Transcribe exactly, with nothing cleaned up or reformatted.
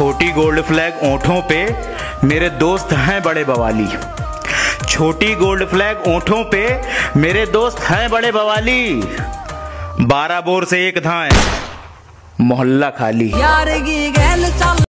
छोटी gold flag ओंठों पे, मेरे दोस्त हैं बड़े बवाली। छोटी गोल्ड फ्लैग ओंठों पे, मेरे दोस्त हैं बड़े बवाली। बारह बोर से एक धाए, मोहल्ला खाली।